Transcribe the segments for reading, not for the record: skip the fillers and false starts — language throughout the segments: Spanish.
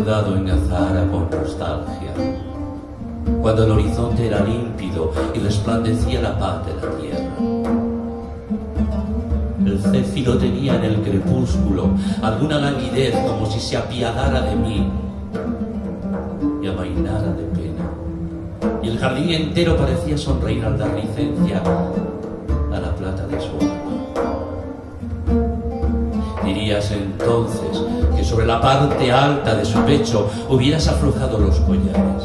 mudado en Azahara con nostalgia, cuando el horizonte era límpido y resplandecía la paz de la tierra. El céfiro tenía en el crepúsculo alguna languidez, como si se apiadara de mí y amainara de pena, y el jardín entero parecía sonreír al dar licencia a la plata de su alma. Dirías entonces que sobre la parte alta de su pecho hubieras aflojado los collares.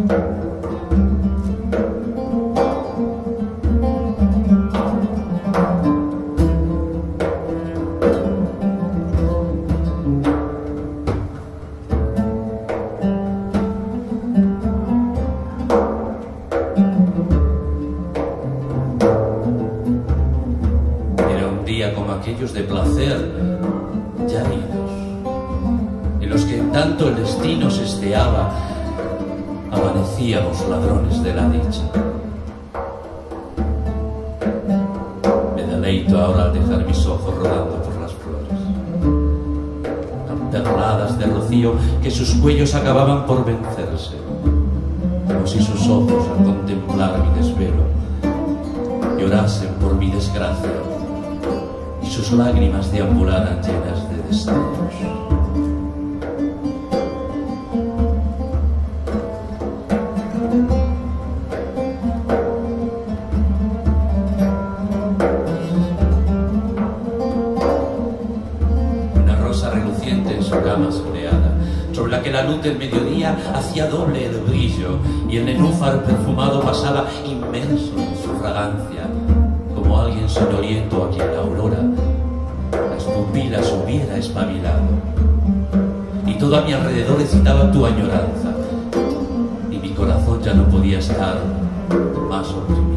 Era un día como aquellos de placer ya idos, en los que en tanto el destino se esteaba, amanecíamos ladrones de la dicha. Me deleito ahora al dejar mis ojos rodando por las flores, perladas de rocío que sus cuellos acababan por vencerse, como si sus ojos al contemplar mi desvelo llorasen por mi desgracia y sus lágrimas deambularan llenas de destellos. Una rosa reluciente en su cama soleada, sobre la que la luz del mediodía hacía doble el brillo, y el nenúfar perfumado pasaba inmerso en su fragancia, como alguien soñoliento a quien la aurora las pupilas hubiera espabilado. Y todo a mi alrededor excitaba tu añoranza, y mi corazón ya no podía estar más oprimido.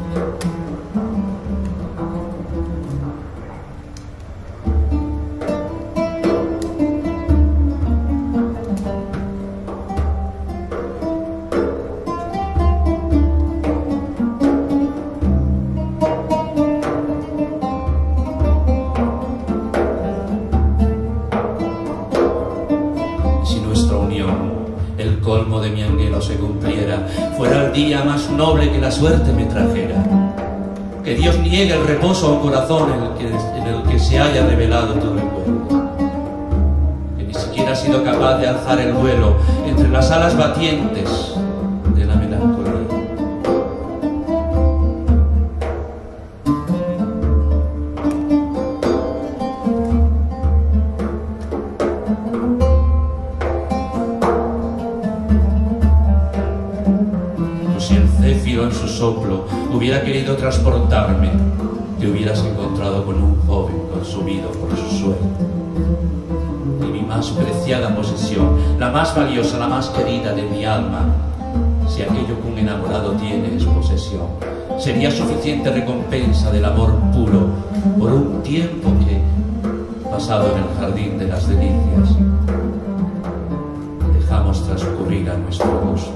El colmo de mi anhelo se cumpliera, fuera el día más noble que la suerte me trajera. Que Dios niegue el reposo a un corazón en el que se haya revelado tu recuerdo, que ni siquiera ha sido capaz de alzar el vuelo entre las alas batientes de la melancolía. Si el céfiro en su soplo hubiera querido transportarme, te hubieras encontrado con un joven consumido por su suerte. Y mi más preciada posesión, la más valiosa, la más querida de mi alma, si aquello que un enamorado tiene es posesión, sería suficiente recompensa del amor puro por un tiempo que, pasado en el jardín de las delicias, dejamos transcurrir a nuestro gusto.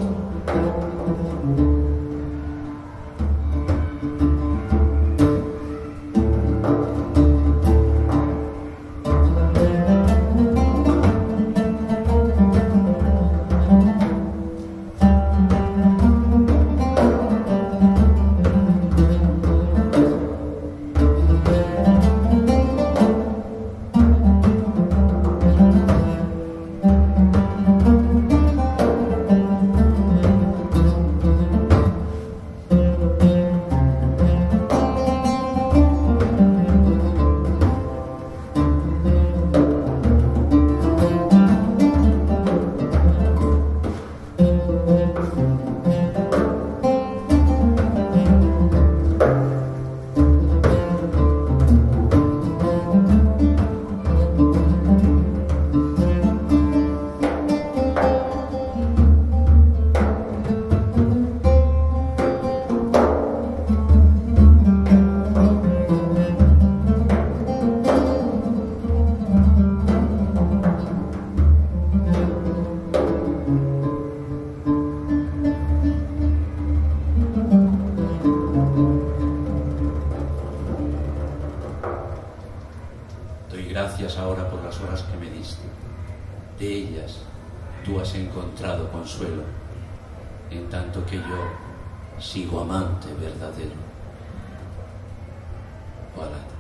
Gracias ahora por las horas que me diste. De ellas tú has encontrado consuelo, en tanto que yo sigo amante verdadero. Ojalá.